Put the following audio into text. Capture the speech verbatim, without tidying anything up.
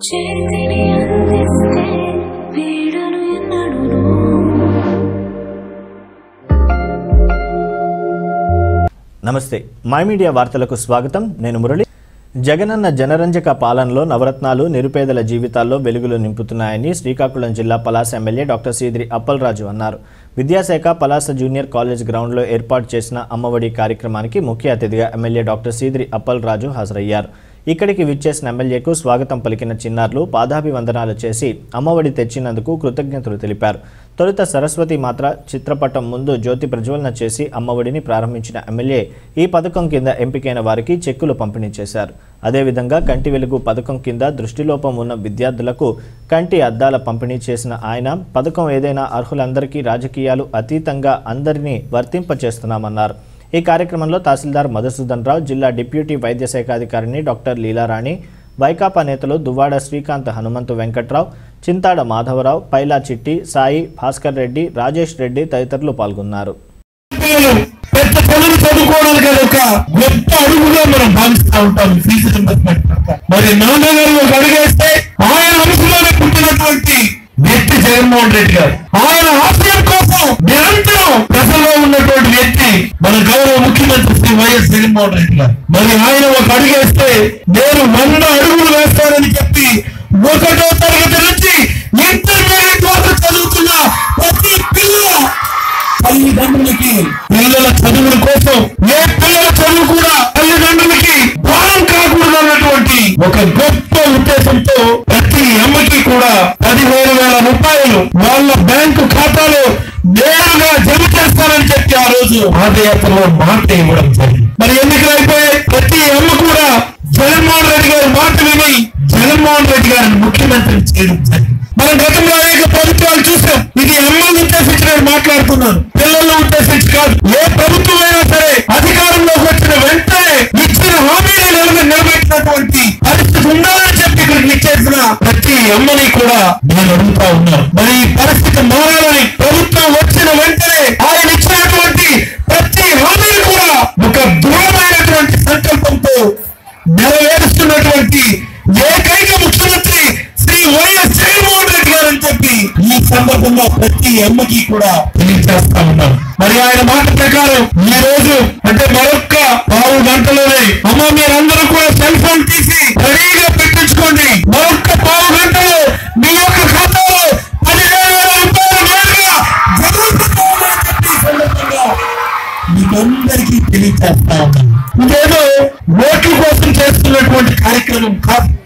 నమస్తే my media వార్తలకు స్వాగతం నేను మురళి జగనన్న జనరంజక పాలనలో నవరత్నాలు నిరుపేదల జీవితాల్లో వెలుగులు నింపుతున్నాయని శ్రీకాకుళం జిల్లా పలాస ఎమ్మెల్యే డాక్టర్ సీదిరి అప్పలరాజు అన్నారు. విద్యాశాఖ పలాస జూనియర్ కాలేజ్ గ్రౌండ్లో ఏర్పాటు చేసిన అమ్మఒడి కార్యక్రమానికి ముఖ్య అతిథిగా ఎమ్మెల్యే డాక్టర్ సీదిరి అప్పలరాజు హాజరయ్యారు. ఇక్కడికి విచ్చేసిన ఎమ్మెల్యేకు స్వాగతం పలికిన చిన్నారులు పాదాభివందనాలు చేసి అమ్మఒడి తెచ్చినందుకు కృతజ్ఞతలు తెలిపారు. తొలుత సరస్వతి మాత్ర చిత్రపటం ముందు జ్యోతి ప్రజ్వలన చేసి అమ్మఒడిని ప్రారంభించిన ఎమ్మెల్యే ఈ పథకం కింద ఎంపికైన వారికి చెక్కులు పంపిణీ చేశారు. అదేవిధంగా కంటి వెలుగు పథకం కింద దృష్టిలోపం ఉన్న విద్యార్థులకు కంటి అద్దాల పంపిణీ చేసిన ఆయన పథకం ఏదైనా అర్హులందరికీ రాజకీయాలు అతీతంగా అందరినీ వర్తింపచేస్తున్నామన్నారు. ఈ కార్యక్రమంలో తహసీల్దార్ మధుసూదన్ రావు, జిల్లా డిప్యూటీ వైద్య శాఖ అధికారిని డాక్టర్ లీలారాణి, వైకాపా నేతలు దువ్వాడ శ్రీకాంత్, హనుమంతు వెంకట్రావు, చింతాడ మాధవరావు, పైలా చిట్టి, సాయి, భాస్కర్ రెడ్డి, రాజేష్ రెడ్డి తదితరులు పాల్గొన్నారు. వ్యక్తి జగన్మోహన్ రెడ్డి గారు ఆయన ఆశయం కోసం నిరంతరం ప్రజల్లో ఉన్నటువంటి వ్యక్తి మన గౌరవ ముఖ్యమంత్రి శ్రీ వైఎస్ జగన్మోహన్ రెడ్డి గారు. మరి ఆయన ఒక అడుగేస్తే నేను వంద అడుగులు వేస్తానని చెప్పి ఒకటో తరగతి నుంచి ఇంటర్మీడియట్ వరకు చదువుతున్న ప్రతి పిల్ల తల్లిదండ్రులకి పిల్లల చదువుల కోసం ఏ పిల్లల చదువు కూడా తల్లిదండ్రులకి భారం కాకూడదు అన్నటువంటి ఒక గొప్ప ఉద్దేశంతో ప్రతి అమ్మకి కూడా పదిహేను వేల రూపాయలు వాళ్ళ బ్యాంకు ఖాతాలో నేరుగా జమ చేస్తారని చెప్పి ఆ రోజు పాదయాత్రలో మాట ఇవ్వడం జరిగింది. మరి ఎన్నికలు అయిపోయాయి. ప్రతి అమ్మ కూడా జగన్మోహన్ రెడ్డి గారి మాట విని జగన్మోహన్ రెడ్డి గారిని ముఖ్యమంత్రి చేయడం జరిగింది. మనం గతంలో అనేక ప్రభుత్వాలు చూసాం. ఇది అమ్మల్ని ఉద్దేశించి నేను మాట్లాడుతున్నాను, పిల్లలను ఉద్దేశించి కాదు. ఏ ప్రభుత్వం అయినా సరే అధికారంలోకి వచ్చిన వెంటనే ఇచ్చిన హామీని నిలబెట్టినటువంటి పరిస్థితి ఉండాలని చెప్పి ఇక్కడికి ఇచ్చేసిన ప్రతి అమ్మని కూడా నేను అడుగుతా ఉన్నాను. మరి ఈ పరిస్థితి మారాలని ప్రభుత్వం వచ్చిన వెంటనే ఆయన ఇచ్చినటువంటి ప్రతి హామీని కూడా ఒక దృఢమైనటువంటి సంకల్పంతో నెరవేరుస్తున్నటువంటి ఏకైక ముఖ్యమంత్రి శ్రీ వైఎస్ జగన్మోహన్ రెడ్డి గారు అని చెప్పి ఈ సందర్భంగా ప్రతి అమ్మకి కూడా తెలియజేస్తా ఉన్నాం. మరి ఆయన మాట ప్రకారం ఈ రోజు అంటే మరొక్క పావు గంటలోనే అమ్మ మీరందరూ కూడా సెల్ ఫోన్ తీసి రెడీగా పెట్టించుకోండి. మరొక్క పావు గంటలో మీ యొక్క ఖాతాలో పదిహేను వేల రూపాయలు నేరుగా జరుగుతుందని చెప్పి సందర్భంగా మీకందరికీ తెలియజేస్తా ఉన్నాను. ఇదేదో ఓట్ల కోసం చేస్తున్నటువంటి కార్యక్రమం కాదు.